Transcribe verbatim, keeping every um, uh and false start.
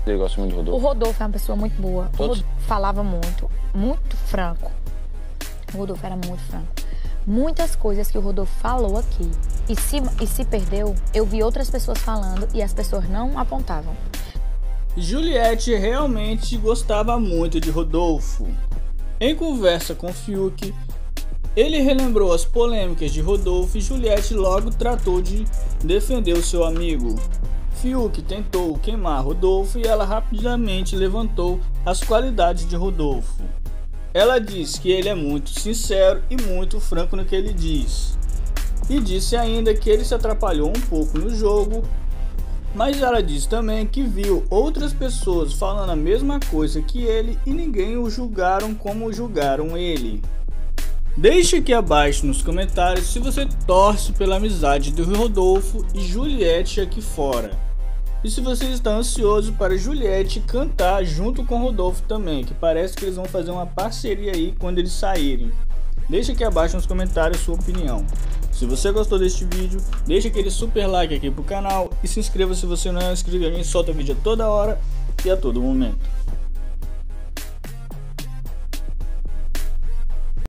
Ele gosta muito de O Rodolfo. Rodolfo é uma pessoa muito boa. O Todos? Rodolfo falava muito, muito franco. O Rodolfo era muito franco. Muitas coisas que o Rodolfo falou aqui e se, e se perdeu, eu vi outras pessoas falando e as pessoas não apontavam. Juliette realmente gostava muito de Rodolfo. Em conversa com Fiuk, ele relembrou as polêmicas de Rodolfo e Juliette logo tratou de defender o seu amigo. Fiuk tentou queimar Rodolfo e ela rapidamente levantou as qualidades de Rodolfo. Ela disse que ele é muito sincero e muito franco no que ele diz. E disse ainda que ele se atrapalhou um pouco no jogo, mas ela disse também que viu outras pessoas falando a mesma coisa que ele e ninguém o julgaram como julgaram ele. Deixe aqui abaixo nos comentários se você torce pela amizade do Rodolfo e Juliette aqui fora. E se você está ansioso para Juliette cantar junto com Rodolfo também, que parece que eles vão fazer uma parceria aí quando eles saírem. Deixe aqui abaixo nos comentários sua opinião. Se você gostou deste vídeo, deixe aquele super like aqui pro canal e se inscreva se você não é inscrito. A gente solta vídeo a toda hora e a todo momento.